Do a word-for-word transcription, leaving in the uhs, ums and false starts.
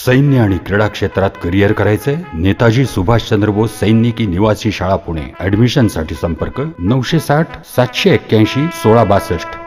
सैन्य आणि क्रीडा क्षेत्रात करिअर करायचंय? नेताजी सुभाषचंद्र बोस सैनिकी निवासी शाळा पुणे. ऍडमिशन साठी संपर्क नऊशे साठ सातशे एक्क्याऐंशी सोळा बासष्ट.